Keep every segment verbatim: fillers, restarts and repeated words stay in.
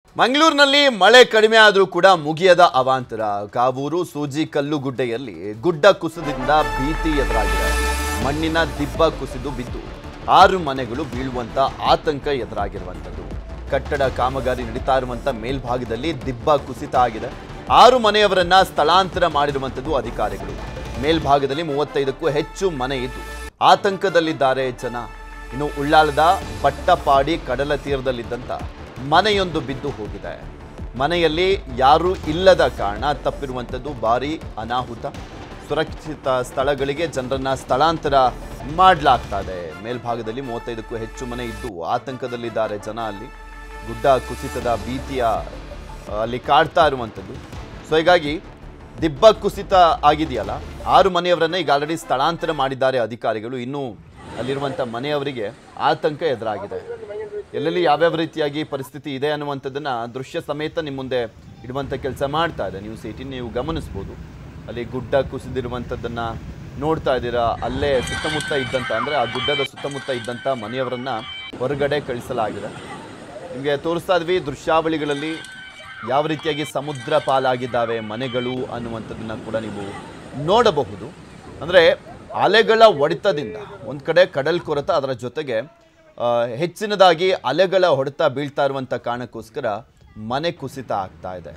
ಮಂಗಳೂರಿನಲ್ಲಿ ಮಳೆ ಕಡಿಮೆ ಆದರೂ ಕೂಡ ಮುಗಿಯದ ಅವಾಂತರ. ಕಾವೂರು ಸೂಜಿ ಕಲ್ಲುಗುಡ್ಡೆಯಲ್ಲಿ ಗುಡ್ಡ ಕುಸಿದಿಂದ ಭೀತಿ ಎದುರಾಗಿದೆ. ಮಣ್ಣಿನ ದಿಬ್ಬ ಕುಸಿದು ಬಿದ್ದು ಆರು ಮನೆಗಳು ಬೀಳುವಂತ ಆತಂಕ ಎದುರಾಗಿರುವಂಥದ್ದು. ಕಟ್ಟಡ ಕಾಮಗಾರಿ ನಡೀತಾ ಇರುವಂತ ಮೇಲ್ಭಾಗದಲ್ಲಿ ದಿಬ್ಬ ಕುಸಿತ ಆಗಿದೆ. ಆರು ಮನೆಯವರನ್ನ ಸ್ಥಳಾಂತರ ಮಾಡಿರುವಂಥದ್ದು ಅಧಿಕಾರಿಗಳು. ಮೇಲ್ಭಾಗದಲ್ಲಿ ಮೂವತ್ತೈದಕ್ಕೂ ಹೆಚ್ಚು ಮನೆ ಇದ್ದು ಆತಂಕದಲ್ಲಿದ್ದಾರೆ ಜನ. ಇನ್ನು ಉಳ್ಳಾಲದ ಪಟ್ಟಪಾಡಿ ಕಡಲ ತೀರದಲ್ಲಿದ್ದಂಥ ಮನೆಯೊಂದು ಬಿದ್ದು ಹೋಗಿದೆ. ಮನೆಯಲ್ಲಿ ಯಾರೂ ಇಲ್ಲದ ಕಾರಣ ತಪ್ಪಿರುವಂಥದ್ದು ಭಾರಿ ಅನಾಹುತ. ಸುರಕ್ಷಿತ ಸ್ಥಳಗಳಿಗೆ ಜನರನ್ನ ಸ್ಥಳಾಂತರ ಮಾಡಲಾಗ್ತಾ ಇದೆ. ಮೇಲ್ಭಾಗದಲ್ಲಿ ಮೂವತ್ತೈದಕ್ಕೂ ಹೆಚ್ಚು ಮನೆ ಇದ್ದು ಆತಂಕದಲ್ಲಿದ್ದಾರೆ ಜನ. ಅಲ್ಲಿ ಗುಡ್ಡ ಕುಸಿತದ ಭೀತಿಯ ಅಲ್ಲಿ ಕಾಡ್ತಾ ಇರುವಂಥದ್ದು. ಸೊ ಹೀಗಾಗಿ ದಿಬ್ಬ ಕುಸಿತ ಆಗಿದೆಯಲ್ಲ, ಆರು ಮನೆಯವರನ್ನ ಈಗ ಆಲ್ರೆಡಿ ಸ್ಥಳಾಂತರ ಮಾಡಿದ್ದಾರೆ ಅಧಿಕಾರಿಗಳು. ಇನ್ನು ಅಲ್ಲಿರುವಂಥ ಮನೆಯವರಿಗೆ ಆತಂಕ ಎದುರಾಗಿದೆ. ಎಲ್ಲೆಲ್ಲಿ ಯಾವ್ಯಾವ ರೀತಿಯಾಗಿ ಪರಿಸ್ಥಿತಿ ಇದೆ ಅನ್ನುವಂಥದ್ದನ್ನು ದೃಶ್ಯ ಸಮೇತ ನಿಮ್ಮ ಮುಂದೆ ಇಡುವಂಥ ಕೆಲಸ ಮಾಡ್ತಾ ಇದೆ ನ್ಯೂಸ್ ಏಟೀನ್. ನೀವು ಗಮನಿಸ್ಬೋದು, ಅಲ್ಲಿ ಗುಡ್ಡ ಕುಸಿದಿರುವಂಥದ್ದನ್ನು ನೋಡ್ತಾ ಇದ್ದೀರಾ. ಅಲ್ಲೇ ಸುತ್ತಮುತ್ತ ಇದ್ದಂಥ ಅಂದರೆ ಆ ಗುಡ್ಡದ ಸುತ್ತಮುತ್ತ ಇದ್ದಂಥ ಮನೆಯವರನ್ನು ಹೊರಗಡೆ ಕಳಿಸಲಾಗಿದೆ. ನಿಮಗೆ ತೋರಿಸ್ತಾ ಇದ್ವಿ ದೃಶ್ಯಾವಳಿಗಳಲ್ಲಿ ಯಾವ ರೀತಿಯಾಗಿ ಸಮುದ್ರ ಪಾಲಾಗಿದ್ದಾವೆ ಮನೆಗಳು ಅನ್ನುವಂಥದ್ದನ್ನು ಕೂಡ ನೀವು ನೋಡಬಹುದು. ಅಂದರೆ ಅಲೆಗಳ ಹೊಡೆತದಿಂದ ಒಂದು ಕಡೆ ಕಡಲ್ ಕೊರೆತ, ಅದರ ಜೊತೆಗೆ ಹೆಚ್ಚಿನದಾಗಿ ಅಲೆಗಳ ಹೊಡೆತ ಬೀಳ್ತಾ ಇರುವಂಥ ಕಾರಣಕ್ಕೋಸ್ಕರ ಮನೆ ಕುಸಿತ ಆಗ್ತಾ ಇದೆ.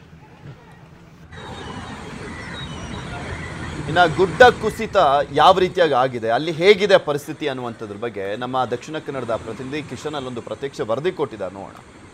ಇನ್ನು ಗುಡ್ಡ ಕುಸಿತ ಯಾವ ರೀತಿಯಾಗಿ ಆಗಿದೆ, ಅಲ್ಲಿ ಹೇಗಿದೆ ಪರಿಸ್ಥಿತಿ ಅನ್ನುವಂಥದ್ರ ಬಗ್ಗೆ ನಮ್ಮ ದಕ್ಷಿಣ ಕನ್ನಡದ ಪ್ರತಿನಿಧಿ ಕಿಶನ್ ಅಲ್ಲೊಂದು ಪ್ರತ್ಯಕ್ಷ ವರದಿ ಕೊಟ್ಟಿದ್ದಾರೆ, ನೋಡೋಣ.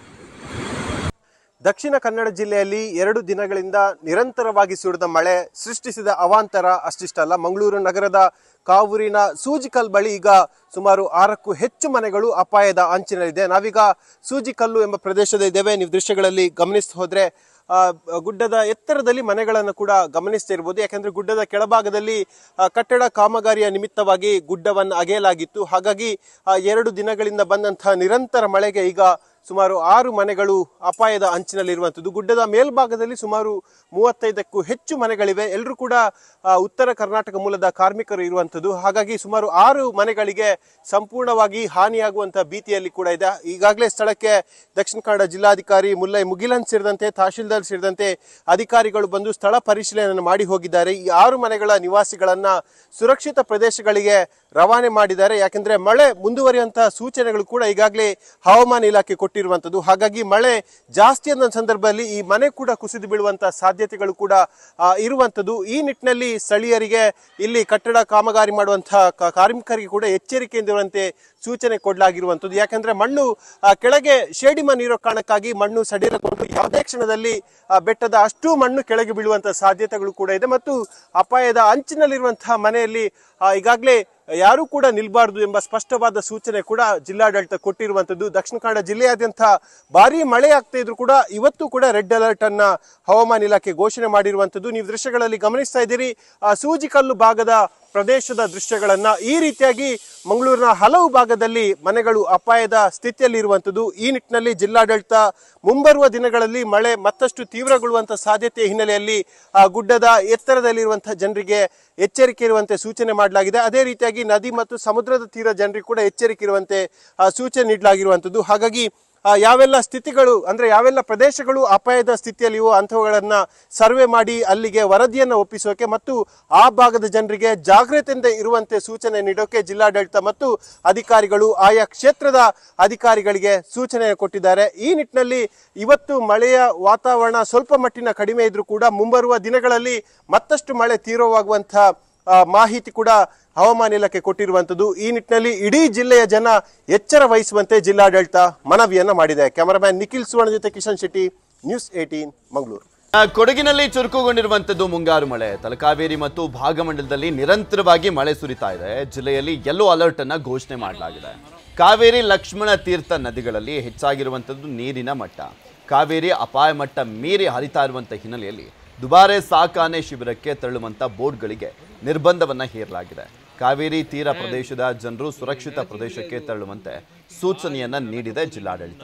ದಕ್ಷಿಣ ಕನ್ನಡ ಜಿಲ್ಲೆಯಲ್ಲಿ ಎರಡು ದಿನಗಳಿಂದ ನಿರಂತರವಾಗಿ ಸುರಿದ ಮಳೆ ಸೃಷ್ಟಿಸಿದ ಅವಾಂತರ ಅಷ್ಟಿಷ್ಟಲ್ಲ. ಮಂಗಳೂರು ನಗರದ ಕಾವೂರಿನ ಸೂಜಿಕಲ್ ಬಳಿ ಈಗ ಸುಮಾರು ಆರಕ್ಕೂ ಹೆಚ್ಚು ಮನೆಗಳು ಅಪಾಯದ ಅಂಚಿನಲ್ಲಿದೆ. ನಾವೀಗ ಸೂಜಿಕಲ್ಲು ಎಂಬ ಪ್ರದೇಶದ ಇದ್ದೇವೆ. ನೀವು ದೃಶ್ಯಗಳಲ್ಲಿ ಗಮನಿಸ್ತಾ ಹೋದ್ರೆ ಆ ಗುಡ್ಡದ ಎತ್ತರದಲ್ಲಿ ಮನೆಗಳನ್ನು ಕೂಡ ಗಮನಿಸ್ತಾ ಇರ್ಬೋದು. ಯಾಕಂದ್ರೆ ಗುಡ್ಡದ ಕೆಳಭಾಗದಲ್ಲಿ ಕಟ್ಟಡ ಕಾಮಗಾರಿಯ ನಿಮಿತ್ತವಾಗಿ ಗುಡ್ಡವನ್ನು ಅಗೆಯಲಾಗಿತ್ತು. ಹಾಗಾಗಿ ಎರಡು ದಿನಗಳಿಂದ ಬಂದಂತಹ ನಿರಂತರ ಮಳೆಗೆ ಈಗ ಸುಮಾರು ಆರು ಮನೆಗಳು ಅಪಾಯದ ಅಂಚಿನಲ್ಲಿರುವಂಥದ್ದು. ಗುಡ್ಡದ ಮೇಲ್ಭಾಗದಲ್ಲಿ ಸುಮಾರು ಮೂವತ್ತೈದಕ್ಕೂ ಹೆಚ್ಚು ಮನೆಗಳಿವೆ. ಎಲ್ಲರೂ ಕೂಡ ಉತ್ತರ ಕರ್ನಾಟಕ ಮೂಲದ ಕಾರ್ಮಿಕರು ಇರುವಂಥದ್ದು. ಹಾಗಾಗಿ ಸುಮಾರು ಆರು ಮನೆಗಳಿಗೆ ಸಂಪೂರ್ಣವಾಗಿ ಹಾನಿಯಾಗುವಂತಹ ಭೀತಿಯಲ್ಲಿ ಕೂಡ ಇದೆ. ಈಗಾಗಲೇ ಸ್ಥಳಕ್ಕೆ ದಕ್ಷಿಣ ಕನ್ನಡ ಜಿಲ್ಲಾಧಿಕಾರಿ ಮುಲ್ಲೈ ಮುಗಿಲನ್ ಸೇರಿದಂತೆ ತಹಶೀಲ್ದಾರ್ ಸೇರಿದಂತೆ ಅಧಿಕಾರಿಗಳು ಬಂದು ಸ್ಥಳ ಪರಿಶೀಲನೆ ಮಾಡಿ ಹೋಗಿದ್ದಾರೆ. ಈ ಆರು ಮನೆಗಳ ನಿವಾಸಿಗಳನ್ನ ಸುರಕ್ಷಿತ ಪ್ರದೇಶಗಳಿಗೆ ರವಾನೆ ಮಾಡಿದ್ದಾರೆ. ಯಾಕೆಂದ್ರೆ ಮಳೆ ಮುಂದುವರಿಯುವಂತಹ ಸೂಚನೆಗಳು ಕೂಡ ಈಗಾಗಲೇ ಹವಾಮಾನ ಇಲಾಖೆ ಕೊಟ್ಟಿರುವಂತದ್ದು. ಹಾಗಾಗಿ ಮಳೆ ಜಾಸ್ತಿ ಅನ್ನೋ ಸಂದರ್ಭದಲ್ಲಿ ಈ ಮನೆ ಕೂಡ ಕುಸಿದು ಬೀಳುವಂತಹ ಸಾಧ್ಯತೆಗಳು ಕೂಡ ಇರುವಂತದ್ದು. ಈ ನಿಟ್ಟಿನಲ್ಲಿ ಸ್ಥಳೀಯರಿಗೆ, ಇಲ್ಲಿ ಕಟ್ಟಡ ಕಾಮಗಾರಿ ಮಾಡುವಂತಹ ಕಾರ್ಮಿಕರಿಗೆ ಕೂಡ ಎಚ್ಚರಿಕೆಯಿಂದ ಇರುವಂತೆ ಸೂಚನೆ ಕೊಡಲಾಗಿರುವಂತದ್ದು. ಯಾಕಂದ್ರೆ ಮಣ್ಣು ಕೆಳಗೆ ಶೇಡಿಮಣ್ಣು ಇರೋ ಕಾರಣಕ್ಕಾಗಿ ಮಣ್ಣು ಸಡಿಲಗೊಂಡು ಯಾವುದೇ ಕ್ಷಣದಲ್ಲಿ ಬೆಟ್ಟದ ಅಷ್ಟು ಮಣ್ಣು ಕೆಳಗೆ ಬೀಳುವಂತಹ ಸಾಧ್ಯತೆಗಳು ಕೂಡ ಇದೆ. ಮತ್ತು ಅಪಾಯದ ಅಂಚಿನಲ್ಲಿರುವಂತಹ ಮನೆಯಲ್ಲಿ ಈಗಾಗಲೇ ಯಾರು ಕೂಡ ನಿಲ್ಬಾರ್ದು ಎಂಬ ಸ್ಪಷ್ಟವಾದ ಸೂಚನೆ ಕೂಡ ಜಿಲ್ಲಾಡಳಿತ ಕೊಟ್ಟಿರುವಂತದ್ದು. ದಕ್ಷಿಣ ಕನ್ನಡ ಜಿಲ್ಲೆಯಾದ್ಯಂತ ಭಾರಿ ಮಳೆ ಆಗ್ತಾ ಇದ್ರು ಕೂಡ ಇವತ್ತು ಕೂಡ ರೆಡ್ ಅಲರ್ಟ್ ಅನ್ನ ಹವಾಮಾನ ಇಲಾಖೆ ಘೋಷಣೆ ಮಾಡಿರುವಂತದ್ದು. ನೀವು ದೃಶ್ಯಗಳಲ್ಲಿ ಗಮನಿಸ್ತಾ ಇದ್ದೀರಿ ಆ ಸೂಜಿಕಲ್ಲು ಭಾಗದ ಪ್ರದೇಶದ ದೃಶ್ಯಗಳನ್ನ. ಈ ರೀತಿಯಾಗಿ ಮಂಗಳೂರಿನ ಹಲವು ಭಾಗದಲ್ಲಿ ಮನೆಗಳು ಅಪಾಯದ ಸ್ಥಿತಿಯಲ್ಲಿ ಇರುವಂತದ್ದು. ಈ ನಿಟ್ಟಿನಲ್ಲಿ ಜಿಲ್ಲಾಡಳಿತ ಮುಂಬರುವ ದಿನಗಳಲ್ಲಿ ಮಳೆ ಮತ್ತಷ್ಟು ತೀವ್ರಗೊಳ್ಳುವಂತಹ ಸಾಧ್ಯತೆ ಹಿನ್ನೆಲೆಯಲ್ಲಿ ಆ ಗುಡ್ಡದ ಎತ್ತರದಲ್ಲಿರುವಂತಹ ಜನರಿಗೆ ಎಚ್ಚರಿಕೆ ಇರುವಂತೆ ಸೂಚನೆ ಮಾಡಲಾಗಿದೆ. ಅದೇ ರೀತಿಯಾಗಿ ನದಿ ಮತ್ತು ಸಮುದ್ರದ ತೀರ ಜನರಿಗೆ ಕೂಡ ಎಚ್ಚರಿಕೆ ಇರುವಂತೆ ಸೂಚನೆ ನೀಡಲಾಗಿರುವಂತದ್ದು. ಹಾಗಾಗಿ ಯಾವೆಲ್ಲ ಸ್ಥಿತಿಗಳು ಅಂದ್ರೆ ಯಾವೆಲ್ಲ ಪ್ರದೇಶಗಳು ಅಪಾಯದ ಸ್ಥಿತಿಯಲ್ಲಿಯೋ ಅಂಥವುಗಳನ್ನ ಸರ್ವೆ ಮಾಡಿ ಅಲ್ಲಿಗೆ ವರದಿಯನ್ನು ಒಪ್ಪಿಸೋಕೆ ಮತ್ತು ಆ ಭಾಗದ ಜನರಿಗೆ ಜಾಗೃತಿಯಿಂದ ಇರುವಂತೆ ಸೂಚನೆ ನೀಡೋಕೆ ಜಿಲ್ಲಾಡಳಿತ ಮತ್ತು ಅಧಿಕಾರಿಗಳು ಆಯಾ ಕ್ಷೇತ್ರದ ಅಧಿಕಾರಿಗಳಿಗೆ ಸೂಚನೆ ಕೊಟ್ಟಿದ್ದಾರೆ. ಈ ನಿಟ್ಟಿನಲ್ಲಿ ಇವತ್ತು ಮಳೆಯ ವಾತಾವರಣ ಸ್ವಲ್ಪ ಮಟ್ಟಿನ ಕಡಿಮೆ ಇದ್ರೂ ಕೂಡ ಮುಂಬರುವ ದಿನಗಳಲ್ಲಿ ಮತ್ತಷ್ಟು ಮಳೆ ತೀವ್ರವಾಗುವಂತಹ ಮಾಹಿತಿ ಕೂಡ ಹವಾಮಾನ ಇಲಾಖೆ ಕೊಟ್ಟಿರುವಂತದ್ದು. ಈ ನಿಟ್ಟಿನಲ್ಲಿ ಇಡೀ ಜಿಲ್ಲೆಯ ಜನ ಎಚ್ಚರ ವಹಿಸುವಂತೆ ಜಿಲ್ಲಾಡಳಿತ ಮನವಿಯನ್ನ ಮಾಡಿದೆ. ಕ್ಯಾಮರಾಮ್ಯಾನ್ ನಿಖಿಲ್ ಸುವರ್ಣ ಜೊತೆ ಕಿಶನ್ ಶೆಟ್ಟಿ, ನ್ಯೂಸ್ ಏಟೀನ್ ಮಂಗಳೂರು. ಕೊಡಗಿನಲ್ಲಿ ಚುರುಕುಗೊಂಡಿರುವಂತದ್ದು ಮುಂಗಾರು ಮಳೆ. ತಲಕಾವೇರಿ ಮತ್ತು ಭಾಗಮಂಡಲದಲ್ಲಿ ನಿರಂತರವಾಗಿ ಮಳೆ ಸುರಿತಾ ಇದೆ. ಜಿಲ್ಲೆಯಲ್ಲಿ ಯೆಲ್ಲೋ ಅಲರ್ಟ್ ಅನ್ನ ಘೋಷಣೆ ಮಾಡಲಾಗಿದೆ. ಕಾವೇರಿ ಲಕ್ಷ್ಮಣ ತೀರ್ಥ ನದಿಗಳಲ್ಲಿ ಹೆಚ್ಚಾಗಿರುವಂತದ್ದು ನೀರಿನ ಮಟ್ಟ. ಕಾವೇರಿ ಅಪಾಯ ಮಟ್ಟ ಮೀರಿ ಹರಿತಾ ಇರುವಂತ ಹಿನ್ನೆಲೆಯಲ್ಲಿ ದುಬಾರೆ ಸಾಕಾನೆ ಶಿಬಿರಕ್ಕೆ ತೆರಳುವಂತ ಬೋಟ್ಗಳಿಗೆ ನಿರ್ಬಂಧವನ್ನ ಹೇರಲಾಗಿದೆ. ಕಾವೇರಿ ತೀರ ಪ್ರದೇಶದ ಜನರು ಸುರಕ್ಷಿತ ಪ್ರದೇಶಕ್ಕೆ ತೆರಳುವಂತೆ ಸೂಚನೆಯನ್ನ ನೀಡಿದೆ ಜಿಲ್ಲಾಡಳಿತ.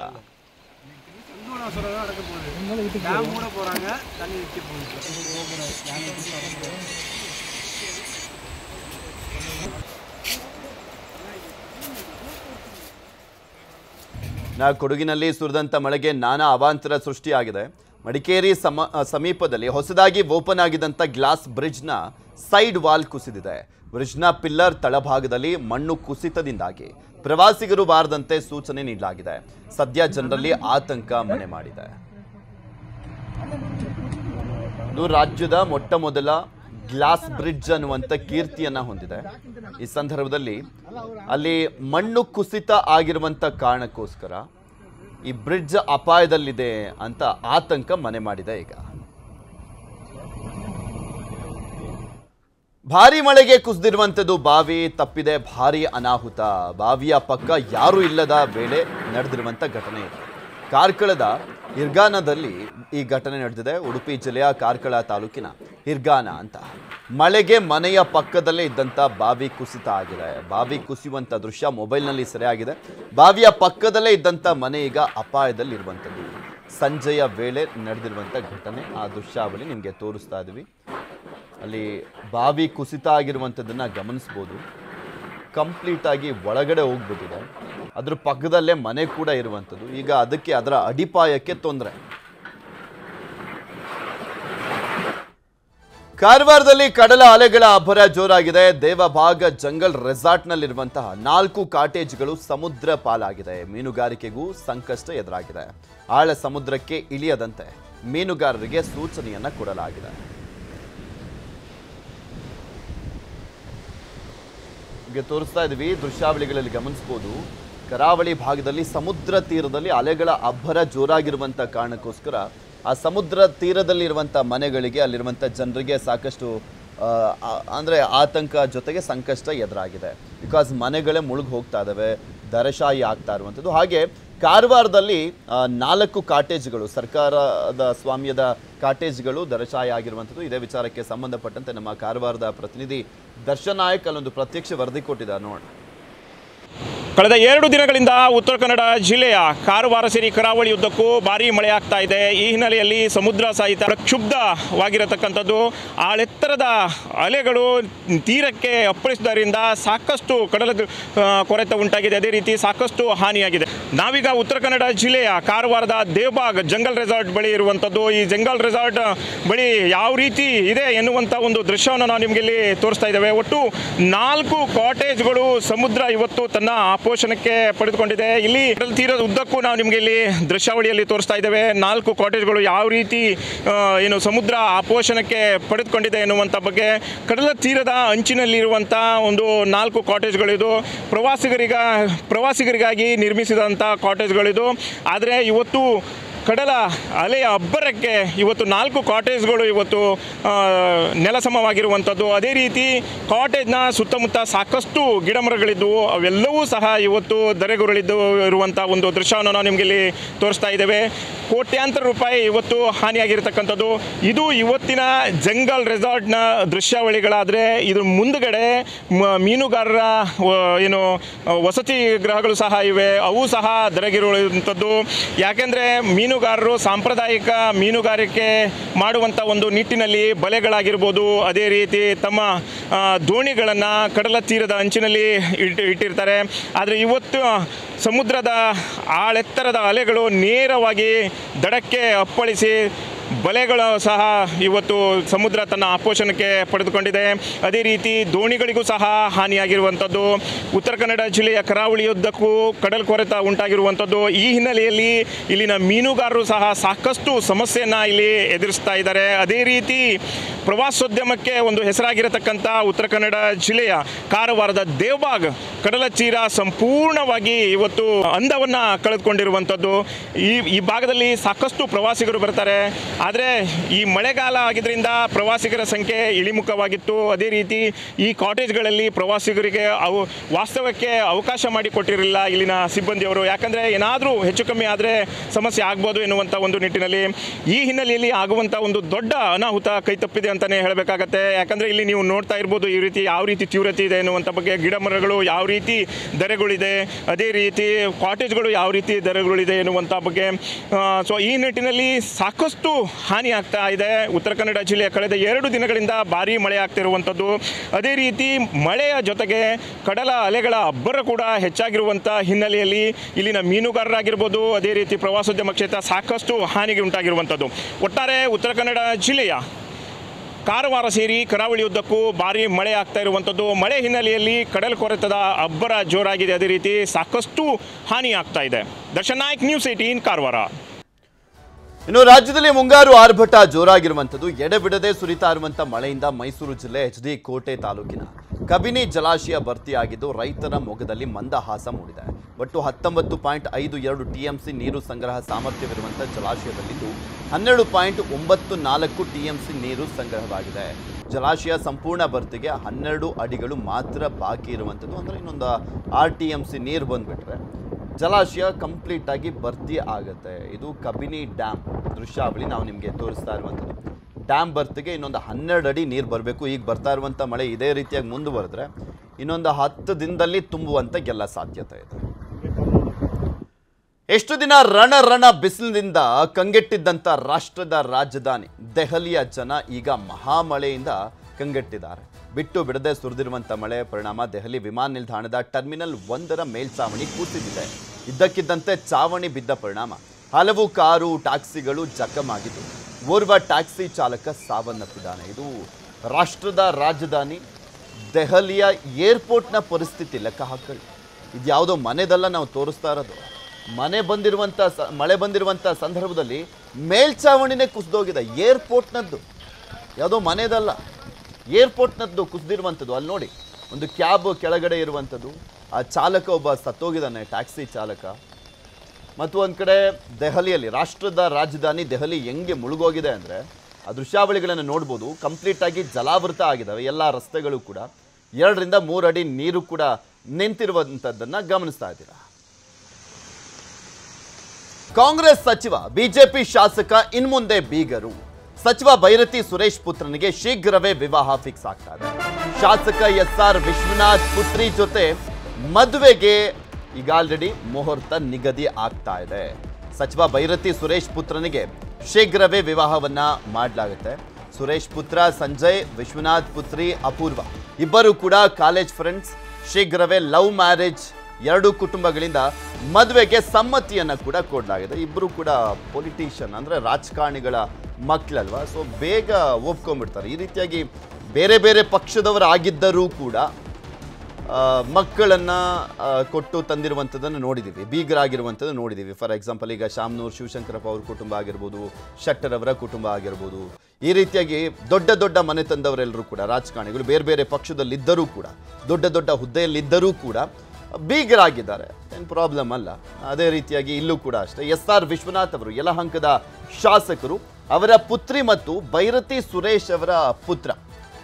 ನಾ ಕೊಡಗಿನಲ್ಲಿ ಸುರಿದಂಥ ಮಳೆಗೆ ನಾನಾ ಅವಾಂತರ ಸೃಷ್ಟಿಯಾಗಿದೆ. ಮಡಿಕೇರಿ ಸಮ ಸಮೀಪದಲ್ಲಿ ಹೊಸದಾಗಿ ಓಪನ್ ಆಗಿದ್ದಂಥ ಗ್ಲಾಸ್ ಬ್ರಿಡ್ಜ್ನ ಸೈಡ್ ವಾಲ್ ಕುಸಿದಿದೆ. ಬ್ರಿಡ್ಜ್ನ ಪಿಲ್ಲರ್ ತಳಭಾಗದಲ್ಲಿ ಮಣ್ಣು ಕುಸಿತದಿಂದಾಗಿ ಪ್ರವಾಸಿಗರು ಬಾರದಂತೆ ಸೂಚನೆ ನೀಡಲಾಗಿದೆ. ಸದ್ಯ ಜನರಲ್ಲಿ ಆತಂಕ ಮನೆ ಮಾಡಿದೆ. ಇದು ರಾಜ್ಯದ ಮೊಟ್ಟ ಮೊದಲ ಗ್ಲಾಸ್ ಬ್ರಿಡ್ಜ್ ಅನ್ನುವಂಥ ಕೀರ್ತಿಯನ್ನ ಹೊಂದಿದೆ. ಈ ಸಂದರ್ಭದಲ್ಲಿ ಅಲ್ಲಿ ಮಣ್ಣು ಕುಸಿತ ಆಗಿರುವಂಥ ಕಾರಣಕ್ಕೋಸ್ಕರ ಈ ಬ್ರಿಡ್ಜ್ ಅಪಾಯದಲ್ಲಿದೆ ಅಂತ ಆತಂಕ ಮನೆ ಮಾಡಿದೆ. ಈಗ ಭಾರಿ ಮಳೆಗೆ ಕುಸಿದಿರುವಂಥದ್ದು ಬಾವಿ, ತಪ್ಪಿದೆ ಭಾರಿ ಅನಾಹುತ. ಬಾವಿಯ ಪಕ್ಕ ಯಾರೂ ಇಲ್ಲದ ವೇಳೆ ನಡೆದಿರುವಂಥ ಘಟನೆ ಇದೆ. ಕಾರ್ಕಳದ ಹಿರ್ಗಾನದಲ್ಲಿ ಈ ಘಟನೆ ನಡೆದಿದೆ. ಉಡುಪಿ ಜಿಲ್ಲೆಯ ಕಾರ್ಕಳ ತಾಲೂಕಿನ ಹಿರ್ಗಾನ ಅಂತ. ಮಳೆಗೆ ಮನೆಯ ಪಕ್ಕದಲ್ಲೇ ಇದ್ದಂಥ ಬಾವಿ ಕುಸಿತ ಆಗಿದೆ. ಬಾವಿ ಕುಸಿಯುವಂಥ ದೃಶ್ಯ ಮೊಬೈಲ್ನಲ್ಲಿ ಸೆರೆಯಾಗಿದೆ. ಬಾವಿಯ ಪಕ್ಕದಲ್ಲೇ ಇದ್ದಂಥ ಮನೆ ಈಗ ಅಪಾಯದಲ್ಲಿರುವಂಥದ್ದು. ಸಂಜೆಯ ವೇಳೆ ನಡೆದಿರುವಂಥ ಘಟನೆ, ಆ ದೃಶ್ಯಾವಳಿ ನಿಮಗೆ ತೋರಿಸ್ತಾ ಇದ್ದೀವಿ. ಅಲ್ಲಿ ಬಾವಿ ಕುಸಿತ ಆಗಿರುವಂಥದ್ದನ್ನು ಗಮನಿಸ್ಬೋದು. ಕಂಪ್ಲೀಟ್ ಆಗಿ ಒಳಗಡೆ ಹೋಗ್ಬಿಟ್ಟಿದೆ. ಅದ್ರ ಪಕ್ಕದಲ್ಲೇ ಮನೆ ಕೂಡ ಇರುವಂಥದ್ದು. ಈಗ ಅದಕ್ಕೆ ಅದರ ಅಡಿಪಾಯಕ್ಕೆ ತೊಂದರೆ. ಕಾರವಾರದಲ್ಲಿ ಕಡಲ ಅಲೆಗಳ ಅಬ್ಬರ ಜೋರಾಗಿದೆ. ದೇವಭಾಗ ಜಂಗಲ್ ರೆಸಾರ್ಟ್ನಲ್ಲಿರುವಂತಹ ನಾಲ್ಕು ಕಾಟೇಜ್ಗಳು ಸಮುದ್ರ ಪಾಲಾಗಿದೆ. ಮೀನುಗಾರಿಕೆಗೂ ಸಂಕಷ್ಟ ಎದುರಾಗಿದೆ. ಆಳ ಸಮುದ್ರಕ್ಕೆ ಇಳಿಯದಂತೆ ಮೀನುಗಾರರಿಗೆ ಸೂಚನೆಯನ್ನ ಕೊಡಲಾಗಿದೆ. ನಿಮಗೆ ತೋರಿಸ್ತಾ ಇದ್ವಿ ದೃಶ್ಯಾವಳಿಗಳಲ್ಲಿ ಗಮನಿಸಬಹುದು. ಕರಾವಳಿ ಭಾಗದಲ್ಲಿ ಸಮುದ್ರ ತೀರದಲ್ಲಿ ಅಲೆಗಳ ಅಬ್ಬರ ಜೋರಾಗಿರುವಂಥ ಕಾರಣಕ್ಕೋಸ್ಕರ ಆ ಸಮುದ್ರ ತೀರದಲ್ಲಿರುವಂಥ ಮನೆಗಳಿಗೆ, ಅಲ್ಲಿರುವಂಥ ಜನರಿಗೆ ಸಾಕಷ್ಟು ಅಂದರೆ ಆತಂಕ ಜೊತೆಗೆ ಸಂಕಷ್ಟ ಎದುರಾಗಿದೆ. ಬಿಕಾಸ್ ಮನೆಗಳೇ ಮುಳುಗಿ ಹೋಗ್ತಾ ಇದ್ದಾವೆ, ದರಶಾಹಿ ಆಗ್ತಾ ಇರುವಂಥದ್ದು. ಹಾಗೆ ಕಾರವಾರದಲ್ಲಿ ನಾಲ್ಕು ಕಾಟೇಜ್ಗಳು, ಸರ್ಕಾರದ ಸ್ವಾಮ್ಯದ ಕಾಟೇಜ್ಗಳು ದರಶಾಹಿ ಆಗಿರುವಂಥದ್ದು. ಇದೇ ವಿಚಾರಕ್ಕೆ ಸಂಬಂಧಪಟ್ಟಂತೆ ನಮ್ಮ ಕಾರವಾರದ ಪ್ರತಿನಿಧಿ ದರ್ಶನ್ ನಾಯಕ್ ಅಲ್ಲೊಂದು ಪ್ರತ್ಯಕ್ಷ ವರದಿ ಕೊಟ್ಟಿದ್ದಾರೆ ನೋಡಿ. ಕಳೆದ ಎರಡು ದಿನಗಳಿಂದ ಉತ್ತರ ಕನ್ನಡ ಜಿಲ್ಲೆಯ ಕಾರವಾರ ಸೇರಿ ಕರಾವಳಿಯುದ್ದಕ್ಕೂ ಭಾರೀ ಮಳೆ ಆಗ್ತಾ ಇದೆ. ಈ ಹಿನ್ನೆಲೆಯಲ್ಲಿ ಸಮುದ್ರ ಸಹಿತ ಪ್ರಕ್ಷುಬ್ಧವಾಗಿರತಕ್ಕಂಥದ್ದು. ಆಳೆತ್ತರದ ಅಲೆಗಳು ತೀರಕ್ಕೆ ಅಪ್ಪಳಿಸಿದ್ದರಿಂದ ಸಾಕಷ್ಟು ಕಡಲ ಕೊರೆತ ಉಂಟಾಗಿದೆ. ಅದೇ ರೀತಿ ಸಾಕಷ್ಟು ಹಾನಿಯಾಗಿದೆ. ನಾವೀಗ ಉತ್ತರ ಕನ್ನಡ ಜಿಲ್ಲೆಯ ಕಾರವಾರದ ದೇವಬಾಗ್ ಜಂಗಲ್ ರೆಸಾರ್ಟ್ ಬಳಿ ಇರುವಂಥದ್ದು. ಈ ಜಂಗಲ್ ರೆಸಾರ್ಟ್ ಬಳಿ ಯಾವ ರೀತಿ ಇದೆ ಎನ್ನುವಂಥ ಒಂದು ದೃಶ್ಯವನ್ನು ನಾವು ನಿಮಗೆ ಇಲ್ಲಿ ತೋರಿಸ್ತಾ ಇದ್ದೇವೆ. ಒಟ್ಟು ನಾಲ್ಕು ಕಾಟೇಜ್ಗಳು ಸಮುದ್ರ ಇವತ್ತು ತನ್ನ ಪೋಷಣಕ್ಕೆ ಪಡೆದುಕೊಂಡಿದೆ. ಇಲ್ಲಿ ಕಡಲ ತೀರದ ಉದ್ದಕ್ಕೂ ನಾವು ನಿಮಗೆ ಇಲ್ಲಿ ದೃಶ್ಯಾವಳಿಯಲ್ಲಿ ತೋರಿಸ್ತಾ ಇದ್ದೇವೆ. ನಾಲ್ಕು ಕಾಟೇಜ್ಗಳು ಯಾವ ರೀತಿ ಏನು ಸಮುದ್ರ ಆಪೋಷಣಕ್ಕೆ ಪಡೆದುಕೊಂಡಿದೆ ಎನ್ನುವಂಥ ಬಗ್ಗೆ. ಕಡಲ ತೀರದ ಅಂಚಿನಲ್ಲಿರುವಂಥ ಒಂದು ನಾಲ್ಕು ಕಾಟೇಜ್ಗಳಿದು. ಪ್ರವಾಸಿಗರಿಗ ಪ್ರವಾಸಿಗರಿಗಾಗಿ ನಿರ್ಮಿಸಿದಂಥ ಕಾಟೇಜ್ಗಳಿದು. ಆದರೆ ಇವತ್ತು ಕಡಲ ಅಲೆಯ ಅಬ್ಬರಕ್ಕೆ ಇವತ್ತು ನಾಲ್ಕು ಕಾಟೇಜ್ಗಳು ಇವತ್ತು ನೆಲಸಮವಾಗಿರುವಂಥದ್ದು. ಅದೇ ರೀತಿ ಕಾಟೇಜ್ನ ಸುತ್ತಮುತ್ತ ಸಾಕಷ್ಟು ಗಿಡಮರಗಳಿದ್ದವು, ಅವೆಲ್ಲವೂ ಸಹ ಇವತ್ತು ಧರೆಗುರುಳಿದ್ದು ಇರುವಂಥ ಒಂದು ದೃಶ್ಯವನ್ನು ನಾವು ನಿಮಗೆ ಇಲ್ಲಿ ತೋರಿಸ್ತಾ ಇದ್ದೇವೆ. ಕೋಟ್ಯಾಂತರ ರೂಪಾಯಿ ಇವತ್ತು ಹಾನಿಯಾಗಿರ್ತಕ್ಕಂಥದ್ದು. ಇದು ಇವತ್ತಿನ ಜಂಗಲ್ ರೆಸಾರ್ಟ್ನ ದೃಶ್ಯಾವಳಿಗಳಾದರೆ ಇದ್ರ ಮುಂದುಗಡೆ ಮೀನುಗಾರರ ಏನು ವಸತಿ ಗೃಹಗಳು ಸಹ ಇವೆ, ಅವು ಸಹ ಧರೆಗಿರುವಂಥದ್ದು. ಯಾಕೆಂದರೆ ಮೀನುಗಾರರು ಸಾಂಪ್ರದಾಯಿಕ ಮೀನುಗಾರಿಕೆ ಮಾಡುವಂಥ ಒಂದು ನಿಟ್ಟಿನಲ್ಲಿ ಬಲೆಗಳಾಗಿರ್ಬೋದು, ಅದೇ ರೀತಿ ತಮ್ಮ ದೋಣಿಗಳನ್ನು ಕಡಲ ತೀರದ ಅಂಚಿನಲ್ಲಿ ಇಟ್ಟು ಇಟ್ಟಿರ್ತಾರೆ. ಆದರೆ ಇವತ್ತು ಸಮುದ್ರದ ಆಳೆತ್ತರದ ಅಲೆಗಳು ನೇರವಾಗಿ ದಡಕ್ಕೆ ಅಪ್ಪಳಿಸಿ ಬಲೆಗಳು ಸಹ ಇವತ್ತು ಸಮುದ್ರ ತನ್ನ ಆಪೋಷಣಕ್ಕೆ ಪಡೆದುಕೊಂಡಿದೆ. ಅದೇ ರೀತಿ ದೋಣಿಗಳಿಗೂ ಸಹ ಹಾನಿಯಾಗಿರುವಂಥದ್ದು. ಉತ್ತರ ಕನ್ನಡ ಜಿಲ್ಲೆಯ ಕರಾವಳಿಯುದ್ದಕ್ಕೂ ಕಡಲ್ ಕೊರೆತ ಉಂಟಾಗಿರುವಂಥದ್ದು. ಈ ಹಿನ್ನೆಲೆಯಲ್ಲಿ ಇಲ್ಲಿನ ಮೀನುಗಾರರು ಸಹ ಸಾಕಷ್ಟು ಸಮಸ್ಯೆಯನ್ನು ಇಲ್ಲಿ ಎದುರಿಸ್ತಾ ಇದ್ದಾರೆ. ಅದೇ ರೀತಿ ಪ್ರವಾಸೋದ್ಯಮಕ್ಕೆ ಒಂದು ಹೆಸರಾಗಿರತಕ್ಕಂಥ ಉತ್ತರ ಕನ್ನಡ ಜಿಲ್ಲೆಯ ಕಾರವಾರದ ದೇವಬಾಗ್ ಕಡಲ ತೀರ ಸಂಪೂರ್ಣವಾಗಿ ಇವತ್ತು ಅಂದವನ್ನು ಕಳೆದುಕೊಂಡಿರುವಂಥದ್ದು. ಈ ಈ ಭಾಗದಲ್ಲಿ ಸಾಕಷ್ಟು ಪ್ರವಾಸಿಗರು ಬರ್ತಾರೆ. ಆದರೆ ಈ ಮಳೆಗಾಲ ಆಗಿದ್ದರಿಂದ ಪ್ರವಾಸಿಗರ ಸಂಖ್ಯೆ ಇಳಿಮುಖವಾಗಿತ್ತು. ಅದೇ ರೀತಿ ಈ ಕಾಟೇಜ್ಗಳಲ್ಲಿ ಪ್ರವಾಸಿಗರಿಗೆ ಅವು ವಾಸ್ತವಕ್ಕೆ ಅವಕಾಶ ಮಾಡಿಕೊಟ್ಟಿರಲಿಲ್ಲ ಇಲ್ಲಿನ ಸಿಬ್ಬಂದಿಯವರು. ಯಾಕಂದರೆ ಏನಾದರೂ ಹೆಚ್ಚು ಕಮ್ಮಿ ಆದರೆ ಸಮಸ್ಯೆ ಆಗ್ಬೋದು ಎನ್ನುವಂಥ ಒಂದು ನಿಟ್ಟಿನಲ್ಲಿ ಈ ಹಿನ್ನೆಲೆಯಲ್ಲಿ ಆಗುವಂಥ ಒಂದು ದೊಡ್ಡ ಅನಾಹುತ ಕೈತಪ್ಪಿದೆ ಅಂತಲೇ ಹೇಳಬೇಕಾಗತ್ತೆ. ಯಾಕಂದರೆ ಇಲ್ಲಿ ನೀವು ನೋಡ್ತಾ ಇರ್ಬೋದು ಈ ರೀತಿ ಯಾವ ರೀತಿ ತೀವ್ರತೆ ಇದೆ ಎನ್ನುವಂಥ ಬಗ್ಗೆ. ಗಿಡ ಮರಗಳು ಯಾವ ರೀತಿ ಧರೆಗಳಿದೆ, ಅದೇ ರೀತಿ ಕಾಟೇಜ್ಗಳು ಯಾವ ರೀತಿ ಧರೆಗಳಿದೆ ಎನ್ನುವಂಥ ಬಗ್ಗೆ. ಸೊ ಈ ನಿಟ್ಟಿನಲ್ಲಿ ಸಾಕಷ್ಟು ಹಾನಿ ಆಗ್ತಾ ಇದೆ. ಉತ್ತರ ಕನ್ನಡ ಜಿಲ್ಲೆಯ ಕಳೆದ ಎರಡು ದಿನಗಳಿಂದ ಭಾರೀ ಮಳೆ ಆಗ್ತಿರುವಂಥದ್ದು. ಅದೇ ರೀತಿ ಮಳೆಯ ಜೊತೆಗೆ ಕಡಲ ಅಲೆಗಳ ಅಬ್ಬರ ಕೂಡ ಹೆಚ್ಚಾಗಿರುವಂಥ ಹಿನ್ನೆಲೆಯಲ್ಲಿ ಇಲ್ಲಿನ ಮೀನುಗಾರರಾಗಿರ್ಬೋದು, ಅದೇ ರೀತಿ ಪ್ರವಾಸೋದ್ಯಮ ಕ್ಷೇತ್ರ ಸಾಕಷ್ಟು ಹಾನಿಗೆ ಉಂಟಾಗಿರುವಂಥದ್ದು. ಒಟ್ಟಾರೆ ಉತ್ತರ ಕನ್ನಡ ಜಿಲ್ಲೆಯ ಕಾರವಾರ ಸೇರಿ ಕರಾವಳಿ ಉದ್ದಕ್ಕೂ ಭಾರೀ ಮಳೆ ಆಗ್ತಾ ಇರುವಂಥದ್ದು. ಮಳೆ ಹಿನ್ನೆಲೆಯಲ್ಲಿ ಕಡಲ ಕೊರೆತದ ಅಬ್ಬರ ಜೋರಾಗಿದೆ. ಅದೇ ರೀತಿ ಸಾಕಷ್ಟು ಹಾನಿ ಆಗ್ತಾ ಇದೆ. Darshan Naik, news eighteen, Karwar. ಇನ್ನು ರಾಜ್ಯದಲ್ಲಿ ಮುಂಗಾರು ಆರ್ಭಟ ಜೋರಾಗಿರುವಂಥದ್ದು. ಎಡೆಬಿಡದೆ ಸುರಿತಾ ಇರುವಂಥ ಮಳೆಯಿಂದ ಮೈಸೂರು ಜಿಲ್ಲೆ ಎಚ್ ಡಿ ಕೋಟೆ ತಾಲೂಕಿನ ಕಬಿನಿ ಜಲಾಶಯ ಭರ್ತಿಯಾಗಿದ್ದು ರೈತರ ಮೊಗದಲ್ಲಿ ಮಂದಹಾಸ ಮೂಡಿದೆ. ಒಟ್ಟು ಹತ್ತೊಂಬತ್ತು ಪಾಯಿಂಟ್ ಐದು ಎರಡು ಟಿಎಂಸಿ ನೀರು ಸಂಗ್ರಹ ಸಾಮರ್ಥ್ಯವಿರುವಂಥ ಜಲಾಶಯದಲ್ಲಿದ್ದು ಹನ್ನೆರಡು ಪಾಯಿಂಟ್ ಒಂಬತ್ತು ನಾಲ್ಕು ಟಿಎಂಸಿ ನೀರು ಸಂಗ್ರಹವಾಗಿದೆ. ಜಲಾಶಯ ಸಂಪೂರ್ಣ ಭರ್ತಿಗೆ ಹನ್ನೆರಡು ಅಡಿಗಳು ಮಾತ್ರ ಬಾಕಿ ಇರುವಂಥದ್ದು. ಅಂದರೆ ಇನ್ನೊಂದು ಆರು ಟಿ ಎಂ ಸಿ ನೀರು ಬಂದುಬಿಟ್ರೆ ಜಲಾಶಯ ಕಂಪ್ಲೀಟ್ ಆಗಿ ಭರ್ತಿ ಆಗುತ್ತೆ. ಇದು ಕಬಿನಿ ಡ್ಯಾಮ್ ದೃಶ್ಯಾವಳಿ ನಾವು ನಿಮಗೆ ತೋರಿಸ್ತಾ ಇರುವಂಥದ್ದು. ಡ್ಯಾಮ್ ಭರ್ತಿಗೆ ಇನ್ನೊಂದು ಹನ್ನೆರಡು ಅಡಿ ನೀರು ಬರಬೇಕು. ಈಗ ಬರ್ತಾ ಇರುವಂಥ ಮಳೆ ಇದೇ ರೀತಿಯಾಗಿ ಮುಂದುವರೆದ್ರೆ ಇನ್ನೊಂದು ಹತ್ತು ದಿನದಲ್ಲಿ ತುಂಬುವಂಥ ಎಲ್ಲ ಸಾಧ್ಯತೆ ಇದೆ. ಎಷ್ಟು ದಿನ ರಣ ರಣ ಬಿಸಿಲಿನಿಂದ ಕಂಗೆಟ್ಟಿದ್ದಂಥ ರಾಷ್ಟ್ರದ ರಾಜಧಾನಿ ದೆಹಲಿಯ ಜನ ಈಗ ಮಹಾಮಳೆಯಿಂದ ಕಂಗೆಟ್ಟಿದ್ದಾರೆ. ಬಿಟ್ಟು ಬಿಡದೆ ಸುರಿದಿರುವಂಥ ಮಳೆ ಪರಿಣಾಮ ದೆಹಲಿ ವಿಮಾನ ನಿಲ್ದಾಣದ ಟರ್ಮಿನಲ್ ಒಂದರ ಮೇಲ್ಛಾವಣಿ ಕುಸಿದಿದೆ. ಇದ್ದಕ್ಕಿದ್ದಂತೆ ಚಾವಣಿ ಬಿದ್ದ ಪರಿಣಾಮ ಹಲವು ಕಾರು ಟ್ಯಾಕ್ಸಿಗಳು ಜಖಮಾಗಿದ್ದು ಓರ್ವ ಟ್ಯಾಕ್ಸಿ ಚಾಲಕ ಸಾವನ್ನಪ್ಪಿದ್ದಾನೆ. ಇದು ರಾಷ್ಟ್ರದ ರಾಜಧಾನಿ ದೆಹಲಿಯ ಏರ್ಪೋರ್ಟ್ನ ಪರಿಸ್ಥಿತಿ ಲೆಕ್ಕ ಹಾಕೊಳ್ಳಿ. ಇದು ಯಾವುದೋ ಮನೆದಲ್ಲ ನಾವು ತೋರಿಸ್ತಾ ಇರೋದು. ಮನೆ ಬಂದಿರುವಂಥ ಸ ಮಳೆ ಬಂದಿರುವಂಥ ಸಂದರ್ಭದಲ್ಲಿ ಮೇಲ್ಛಾವಣಿನೇ ಕುಸಿದೋಗಿದೆ. ಏರ್ಪೋರ್ಟ್ನದ್ದು, ಯಾವುದೋ ಮನೆದಲ್ಲ, ಏರ್ಪೋರ್ಟ್ನದ್ದು ಕುಸಿದಿರುವಂಥದ್ದು. ಅಲ್ಲಿ ನೋಡಿ, ಒಂದು ಕ್ಯಾಬ್ ಕೆಳಗಡೆ ಇರುವಂಥದ್ದು. ಆ ಚಾಲಕ ಒಬ್ಬ ಸತ್ತೋಗಿದ್ದಾನೆ, ಟ್ಯಾಕ್ಸಿ ಚಾಲಕ. ಮತ್ತು ಒಂದು ಕಡೆ ದೆಹಲಿಯಲ್ಲಿ ರಾಷ್ಟ್ರದ ರಾಜಧಾನಿ ದೆಹಲಿ ಹೆಂಗೆ ಮುಳುಗೋಗಿದೆ ಅಂದರೆ ಆ ದೃಶ್ಯಾವಳಿಗಳನ್ನು ನೋಡ್ಬೋದು. ಕಂಪ್ಲೀಟಾಗಿ ಜಲಾವೃತ ಆಗಿದ್ದಾವೆ ಎಲ್ಲ ರಸ್ತೆಗಳು ಕೂಡ. ಎರಡರಿಂದ ಮೂರು ಅಡಿ ನೀರು ಕೂಡ ನಿಂತಿರುವಂಥದ್ದನ್ನು ಗಮನಿಸ್ತಾ ಇದ್ದೀರಾ. ಕಾಂಗ್ರೆಸ್ ಸಚಿವ ಬಿಜೆಪಿ ಶಾಸಕ ಇನ್ಮುಂದೆ ಬೀಗರು. ಸಚಿವ ಬೈರತಿ ಸುರೇಶ್ ಪುತ್ರನಿಗೆ ಶೀಘ್ರವೇ ವಿವಾಹ ಫಿಕ್ಸ್ ಆಗ್ತಾ ಇದೆ. ಶಾಸಕ ಎಸ್ ಆರ್ ವಿಶ್ವನಾಥ್ ಪುತ್ರಿ ಜೊತೆ ಮದುವೆಗೆ ಈಗ ಆಲ್ರೆಡಿ ಮುಹೂರ್ತ ನಿಗದಿ ಆಗ್ತಾ ಇದೆ. ಸಚಿವ ಬೈರತಿ ಸುರೇಶ್ ಪುತ್ರನಿಗೆ ಶೀಘ್ರವೇ ವಿವಾಹವನ್ನ ಮಾಡಲಾಗುತ್ತೆ. ಸುರೇಶ್ ಪುತ್ರ ಸಂಜಯ್, ವಿಶ್ವನಾಥ್ ಪುತ್ರಿ ಅಪೂರ್ವ ಇಬ್ಬರು ಕೂಡ ಕಾಲೇಜ್ ಫ್ರೆಂಡ್ಸ್. ಶೀಘ್ರವೇ ಲವ್ ಮ್ಯಾರೇಜ್ ಎರಡು ಕುಟುಂಬಗಳಿಂದ ಮದುವೆಗೆ ಸಮ್ಮತಿಯನ್ನು ಕೂಡ ಕೊಡಲಾಗಿದೆ. ಇಬ್ಬರು ಕೂಡ ಪೊಲಿಟಿಷಿಯನ್ ಅಂದರೆ ರಾಜಕಾರಣಿಗಳ ಮಕ್ಕಳಲ್ವಾ, ಸೊ ಬೇಗ ಒಪ್ಕೊಂಡ್ಬಿಡ್ತಾರೆ. ಈ ರೀತಿಯಾಗಿ ಬೇರೆ ಬೇರೆ ಪಕ್ಷದವರಾಗಿದ್ದರೂ ಕೂಡ ಮಕ್ಕಳನ್ನು ಕೊಟ್ಟು ತಂದಿರುವಂಥದ್ದನ್ನು ನೋಡಿದ್ದೀವಿ, ಬೀಗರಾಗಿರುವಂಥದ್ದು ನೋಡಿದ್ದೀವಿ. ಫಾರ್ ಎಕ್ಸಾಂಪಲ್ ಈಗ ಶಾಮನೂರು ಶಿವಶಂಕರಪ್ಪ ಅವ್ರ ಕುಟುಂಬ ಆಗಿರ್ಬೋದು, ಶೆಟ್ಟರ್ ಅವರ ಕುಟುಂಬ ಆಗಿರ್ಬೋದು. ಈ ರೀತಿಯಾಗಿ ದೊಡ್ಡ ದೊಡ್ಡ ಮನೆ ತಂದವರೆಲ್ಲರೂ ಕೂಡ ರಾಜಕಾರಣಿಗಳು ಬೇರೆ ಬೇರೆ ಪಕ್ಷದಲ್ಲಿದ್ದರೂ ಕೂಡ, ದೊಡ್ಡ ದೊಡ್ಡ ಹುದ್ದೆಯಲ್ಲಿದ್ದರೂ ಕೂಡ ಬೀಗರಾಗಿದ್ದಾರೆ. ಏನು ಪ್ರಾಬ್ಲಮ್ ಅಲ್ಲ. ಅದೇ ರೀತಿಯಾಗಿ ಇಲ್ಲೂ ಕೂಡ ಅಷ್ಟೇ. ಎಸ್ ಆರ್ ವಿಶ್ವನಾಥ್ ಅವರು ಯಲಹಂಕದ ಶಾಸಕರು, ಅವರ ಪುತ್ರಿ ಮತ್ತು ಬೈರತಿ ಸುರೇಶ್ ಅವರ ಪುತ್ರ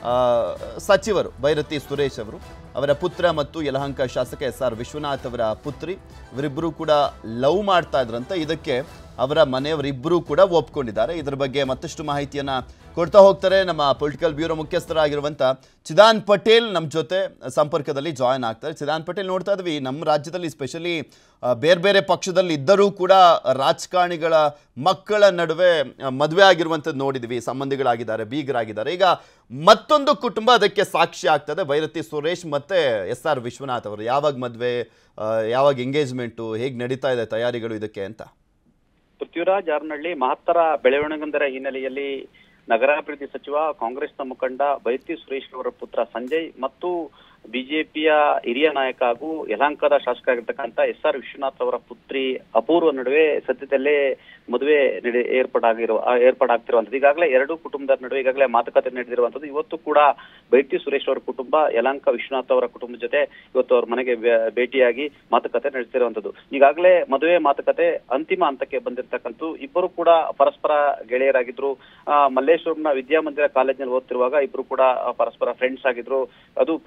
ಸಚಿವರು ಬೈರತಿ ಸುರೇಶ್ ಅವರು, ಅವರ ಪುತ್ರ ಮತ್ತು ಯಲಹಂಕ ಶಾಸಕ ಎಸ್ ಆರ್ ವಿಶ್ವನಾಥ್ ಅವರ ಪುತ್ರಿ ಇವರಿಬ್ಬರು ಕೂಡ ಲವ್ ಮಾಡ್ತಾ ಇದ್ರಂತ. ಇದಕ್ಕೆ ಅವರ ಮನೆಯವರಿಬ್ಬರೂ ಕೂಡ ಒಪ್ಕೊಂಡಿದ್ದಾರೆ. ಇದರ ಬಗ್ಗೆ ಮತ್ತಷ್ಟು ಮಾಹಿತಿಯನ್ನ ಕೊಡ್ತಾ ಹೋಗ್ತಾರೆ ನಮ್ಮ ಪೊಲಿಟಿಕಲ್ ಬ್ಯೂರೋ ಮುಖ್ಯಸ್ಥರಾಗಿರುವಂಥ ಚಿದಾನ್ ಪಟೇಲ್ ನಮ್ಮ ಜೊತೆ ಸಂಪರ್ಕದಲ್ಲಿ ಜಾಯ್ನ್ ಆಗ್ತಾರೆ. ಚಿದಾನ್ ಪಟೇಲ್, ನೋಡ್ತಾ ಇದ್ವಿ ನಮ್ಮ ರಾಜ್ಯದಲ್ಲಿ ಸ್ಪೆಷಲಿ ಬೇರೆ ಬೇರೆ ಪಕ್ಷದಲ್ಲಿ ಇದ್ದರೂ ಕೂಡ ರಾಜಕಾರಣಿಗಳ ಮಕ್ಕಳ ನಡುವೆ ಮದುವೆ ಆಗಿರುವಂಥದ್ದು ನೋಡಿದ್ವಿ, ಸಂಬಂಧಿಗಳಾಗಿದ್ದಾರೆ, ಬೀಗರಾಗಿದ್ದಾರೆ. ಈಗ ಮತ್ತೊಂದು ಕುಟುಂಬ ಅದಕ್ಕೆ ಸಾಕ್ಷಿ ಆಗ್ತದೆ. ಬೈರತಿ ಸುರೇಶ್ ಮತ್ತೆ ಎಸ್ ಆರ್ ವಿಶ್ವನಾಥ್ ಅವರು ಯಾವಾಗ ಮದುವೆ, ಯಾವಾಗ ಎಂಗೇಜ್ಮೆಂಟು, ಹೇಗೆ ನಡೀತಾ ಇದೆ ತಯಾರಿಗಳು ಇದಕ್ಕೆ ಅಂತ? ಪೃಥ್ವಿರಾಜ್ ಹಾರನಹಳ್ಳಿ, ಮಹತ್ತರ ಬೆಳವಣಿಗೆಯೊಂದರ ಹಿನ್ನೆಲೆಯಲ್ಲಿ ನಗರಾಭಿವೃದ್ಧಿ ಸಚಿವ ಕಾಂಗ್ರೆಸ್ನ ಮುಖಂಡ ಬೈರತಿ ಸುರೇಶ್ ಅವರ ಪುತ್ರ ಸಂಜಯ್ ಮತ್ತು ಬಿಜೆಪಿಯ ಹಿರಿಯ ನಾಯಕ ಹಾಗೂ ಯಲಹಂಕದ ಶಾಸಕರಾಗಿರ್ತಕ್ಕಂಥ ಎಸ್ ಆರ್ ವಿಶ್ವನಾಥ್ ಅವರ ಪುತ್ರಿ ಅಪೂರ್ವ ನಡುವೆ ಸದ್ಯದಲ್ಲೇ ಮದುವೆ ನಡೆ ಏರ್ಪಾಡಾಗಿರುವ ಏರ್ಪಾಡಾಗ್ತಿರುವಂಥದ್ದು. ಈಗಾಗಲೇ ಎರಡು ಕುಟುಂಬದ ನಡುವೆ ಈಗಾಗಲೇ ಮಾತುಕತೆ ನಡೆದಿರುವಂಥದ್ದು. ಇವತ್ತು ಕೂಡ ಬೈರತಿ ಸುರೇಶ್ ಅವರ ಕುಟುಂಬ ಯಲಹಂಕ ವಿಶ್ವನಾಥ್ ಅವರ ಕುಟುಂಬದ ಜೊತೆ ಇವತ್ತು ಅವ್ರ ಮನೆಗೆ ಭೇಟಿಯಾಗಿ ಮಾತುಕತೆ ನಡೆಸಿರುವಂಥದ್ದು. ಈಗಾಗಲೇ ಮದುವೆ ಮಾತುಕತೆ ಅಂತಿಮ ಹಂತಕ್ಕೆ ಬಂದಿರತಕ್ಕಂಥ ಇಬ್ಬರು ಕೂಡ ಪರಸ್ಪರ ಗೆಳೆಯರಾಗಿದ್ರು. ಮಲ್ಲೇಶ್ವರಂನ ವಿದ್ಯಾಮಂದಿರ ಕಾಲೇಜಿನಲ್ಲಿ ಓದ್ತಿರುವಾಗ ಇಬ್ರು ಕೂಡ ಪರಸ್ಪರ ಫ್ರೆಂಡ್ಸ್ ಆಗಿದ್ರು. ಅದು ಪ್ರೀತಿಗೆ ತಿರುಗಿ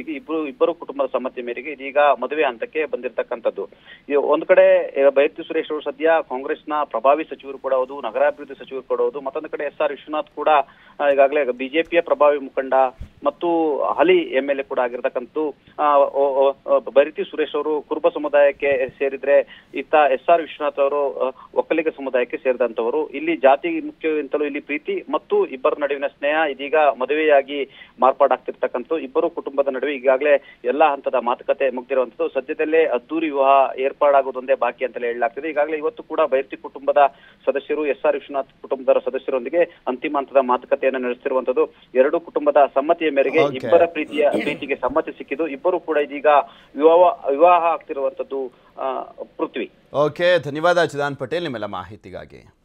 ಇದು ಇಬ್ಬರು ಇಬ್ಬರು ಕುಟುಂಬದ ಸಮ್ಮತಿ ಮೇರೆಗೆ ಇದೀಗ ಮದುವೆ ಹಂತಕ್ಕೆ ಬಂದಿರತಕ್ಕಂಥದ್ದು. ಒಂದ್ ಕಡೆ ಬೈರತಿ ಸುರೇಶ್ ಅವರು ಸದ್ಯ ಕಾಂಗ್ರೆಸ್ನ ಪ್ರಭಾವಿ ಸಚಿವರು ಕೂಡ ಹೌದು, ನಗರಾಭಿವೃದ್ಧಿ ಸಚಿವರು ಕೂಡ ಹೌದು. ಮತ್ತೊಂದು ಕಡೆ ಎಸ್ ಆರ್ ವಿಶ್ವನಾಥ್ ಕೂಡ ಈಗಾಗಲೇ ಬಿಜೆಪಿಯ ಪ್ರಭಾವಿ ಮುಖಂಡ ಮತ್ತು ಹಾಲಿ ಎಂ ಎಲ್ ಎ ಕೂಡ ಆಗಿರ್ತಕ್ಕಂಥದ್ದು. ಬೈರತಿ ಸುರೇಶ್ ಅವರು ಕುರುಬ ಸಮುದಾಯಕ್ಕೆ ಸೇರಿದ್ರೆ ಇತ್ತ ಎಸ್ ಆರ್ ವಿಶ್ವನಾಥ್ ಅವರು ಒಕ್ಕಲಿಗ ಸಮುದಾಯಕ್ಕೆ ಸೇರಿದಂತವರು. ಇಲ್ಲಿ ಜಾತಿ ಮುಖ್ಯವೆಂತಲೂ ಇಲ್ಲಿ ಪ್ರೀತಿ ಮತ್ತು ಇಬ್ಬರ ನಡುವಿನ ಸ್ನೇಹ ಇದೀಗ ಮದುವೆಯಾಗಿ ಮಾರ್ಪಾಡಾಗ್ತಿರ್ತಕ್ಕಂಥ ಇಬ್ಬರು ಕುಟುಂಬದ ನಡುವೆ ಈಗಾಗಲೇ ಎಲ್ಲಾ ಹಂತದ ಮಾತುಕತೆ ಮುಗ್ದಿರುವಂತದ್ದು. ಸದ್ಯದಲ್ಲೇ ಅದ್ದೂರಿ ವಿವಾಹ ಏರ್ಪಾಡಾಗುವುದೊಂದೇ ಬಾಕಿ ಅಂತಲೇ ಹೇಳಲಾಗ್ತಿದೆ. ಈಗಾಗಲೇ ಇವತ್ತು ಕೂಡ ಬೈರತಿ ಕುಟುಂಬದ ಸದಸ್ಯರು ಎಸ್ ಆರ್ ವಿಶ್ವನಾಥ್ ಕುಟುಂಬದ ಸದಸ್ಯರೊಂದಿಗೆ ಅಂತಿಮ ಹಂತದ ಮಾತುಕತೆಯನ್ನು ನಡೆಸುತ್ತಿರುವಂತದ್ದು. ಎರಡು ಕುಟುಂಬದ ಸಮ್ಮತಿಯ ಮೇರೆಗೆ ಇಬ್ಬರ ಪ್ರೀತಿಯ ಪ್ರೀತಿಗೆ ಸಮ್ಮತಿ ಸಿಕ್ಕಿದ್ದು ಇಬ್ಬರು ಕೂಡ ಇದೀಗ ವಿವಾಹ ವಿವಾಹ ಆಗ್ತಿರುವಂತದ್ದು. ಪೃಥ್ವಿ. ಓಕೆ, ಧನ್ಯವಾದ ಚಿದಾನ್ ಪಟೇಲ್ ನಿಮ್ಮೆಲ್ಲ ಮಾಹಿತಿಗಾಗಿ.